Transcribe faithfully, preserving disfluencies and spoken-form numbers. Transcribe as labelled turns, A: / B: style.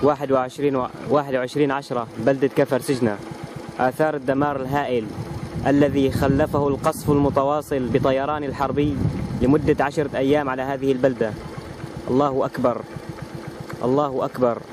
A: واحد وعشرين واحد وعشرين عشرة بلدة كفر سجنة. آثار الدمار الهائل الذي خلفه القصف المتواصل بطيران الحربي لمدة عشرة أيام على هذه البلدة. الله أكبر، الله أكبر.